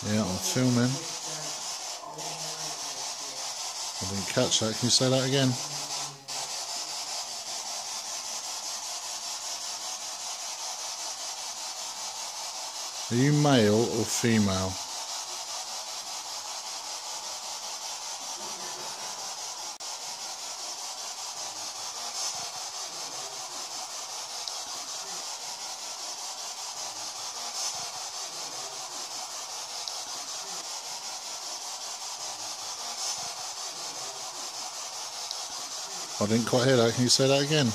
Yeah, I'm filming. I didn't catch that. Can you say that again? Are you male or female? I didn't quite hear that. Can you say that again?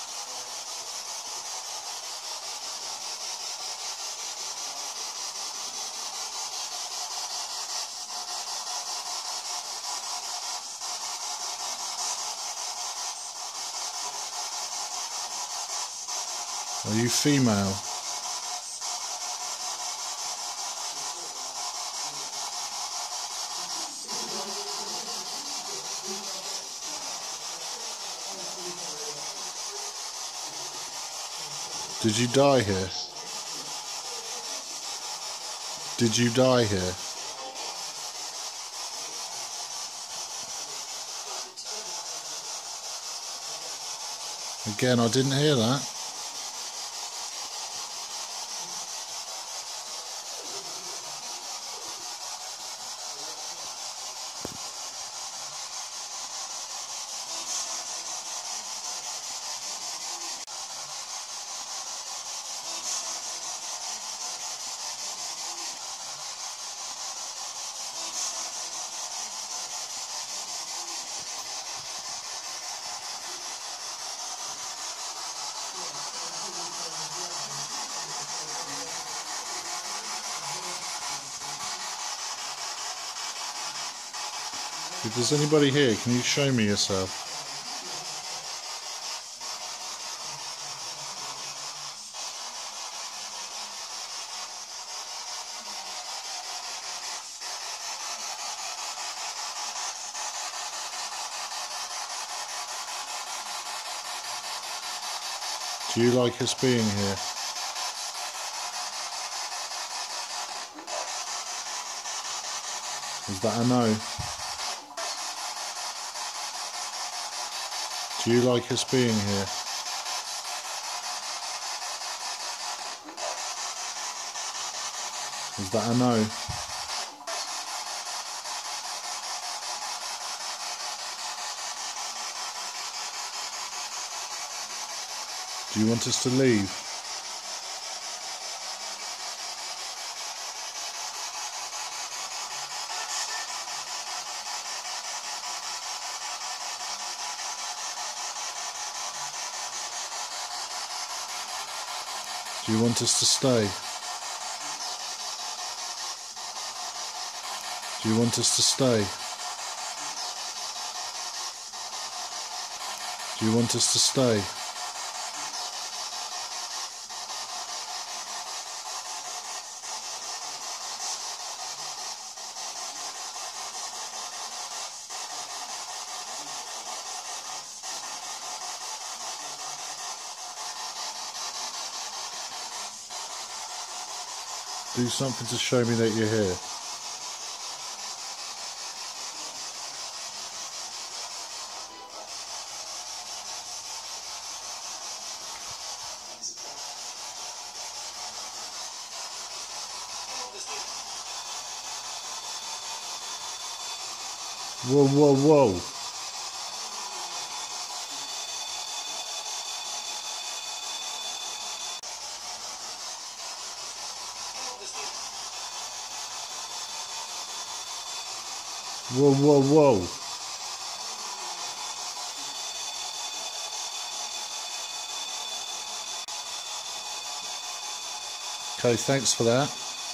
Are you female? Did you die here? Did you die here? Again, I didn't hear that. If there's anybody here, can you show me yourself? Do you like us being here? Is that a no? Do you like us being here? Is that a no? Do you want us to leave? Do you want us to stay? Do you want us to stay? Do you want us to stay? Do something to show me that you're here. Whoa, whoa, whoa. Whoa, whoa, whoa. Okay, thanks for that.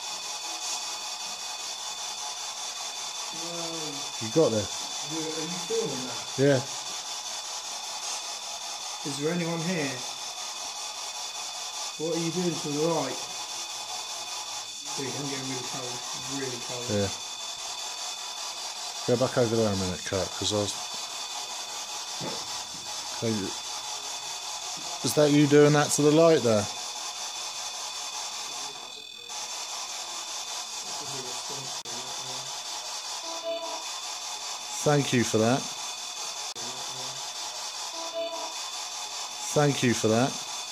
You got this? Are you filming that? Yeah. Is there anyone here? What are you doing to the right? Dude, I'm getting really cold. Really cold. Yeah. Go back over there a minute, Kurt, because I was... Is that you doing that to the light there? Thank you for that. Thank you for that.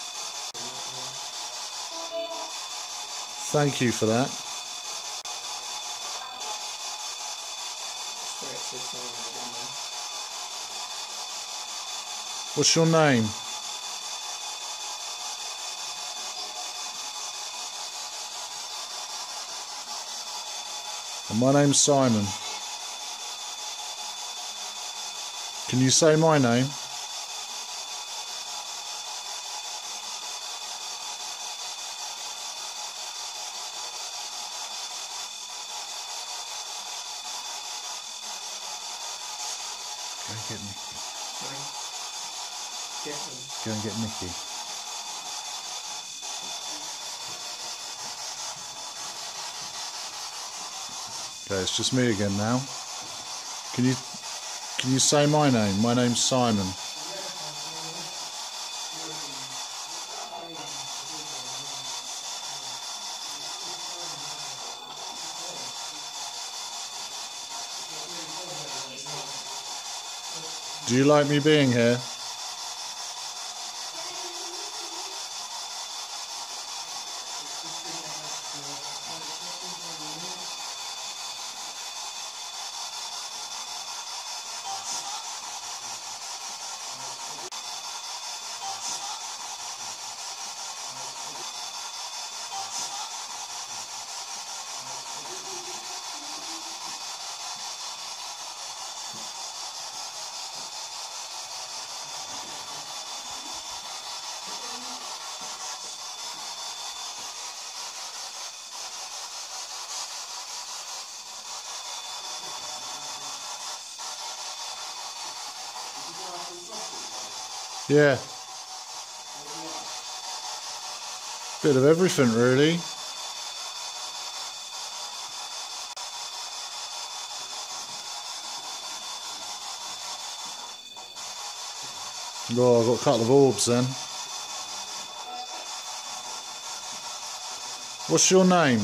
Thank you for that. What's your name? And my name's Simon. Can you say my name? Go and get Nicky. Sorry. Get them. Go and get Nicky. Okay, it's just me again now. Can you say my name? My name's Simon. Do you like me being here? Yeah. Bit of everything, really. Oh, I've got a couple of orbs then. What's your name?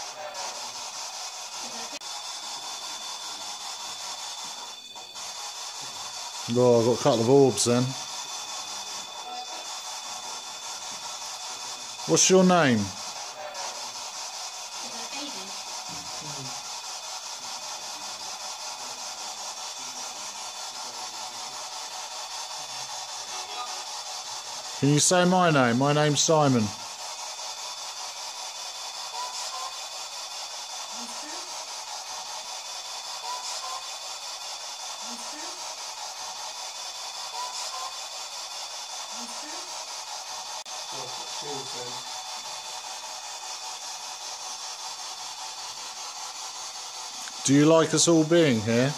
Oh, I've got a couple of orbs then. What's your name? Can you say my name? My name's Simon. Do you like us all being here?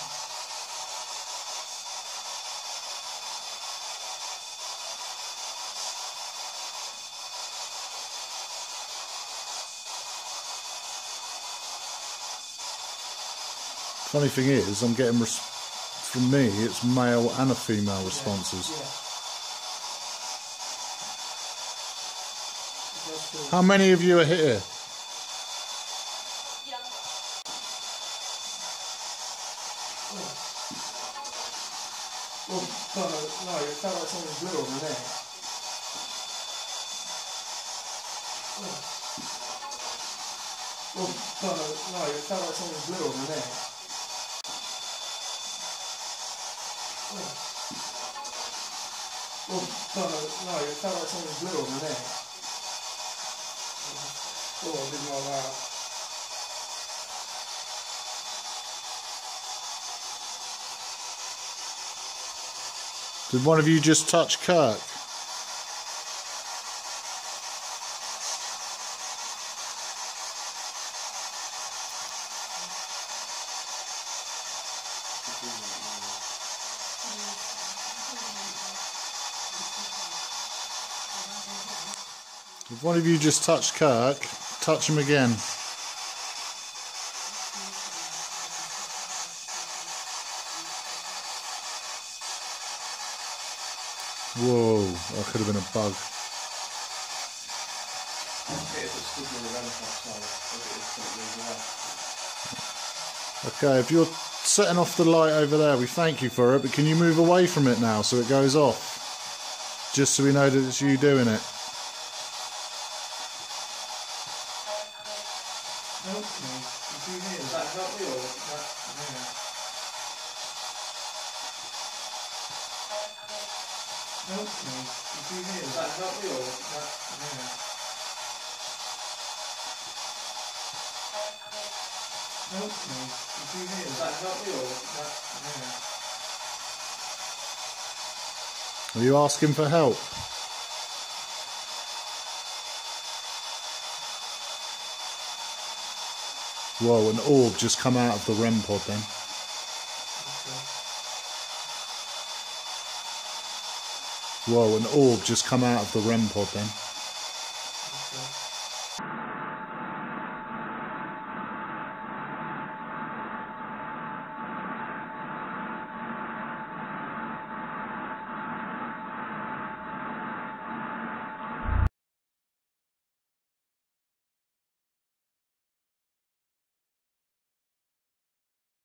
Funny thing is, I'm getting from me, it's male and a female responses. How many of you are here? Well, no, it felt like something blue on the neck. Well, no, it felt like something blue on the neck. Well, no, it felt like something blue on the neck. Oh, I didn't like that. Did one of you just touch Kirk? If one of you just touched Kirk, touch him again. Whoa, that could have been a bug. Okay, if you're setting off the light over there. We thank you for it, but can you move away from it now so it goes off? Just so we know that it's you doing it. Help me. Did you hear that? Help me or that? Yeah. Help me. Did you hear that? Help me or that? Yeah. Help me. Did you hear that? Help me or that? Yeah. Are you asking for help? Whoa, an orb just come out of the REM pod then. Okay. Whoa, an orb just come out of the REM pod then.